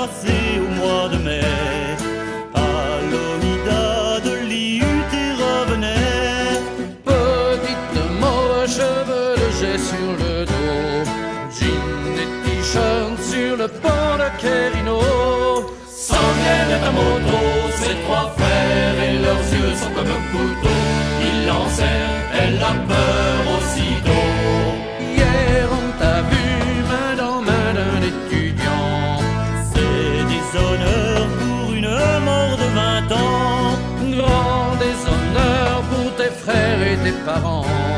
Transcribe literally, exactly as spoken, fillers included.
passé au mois de mai. Palomida de l'I U T revenait. Petite mauve, cheveux de jet sur le dos, jean et t-shirt sur le pont de Quérino. S'en viennent à moto, ses trois frères, et leurs yeux sont comme un couteau. Ils l'enserrent, elle a peur aussitôt. Hier on t'a vu main dans main d'un étudiant. C'est déshonneur pour une mort de vingt ans. Grand déshonneur pour tes frères et tes parents.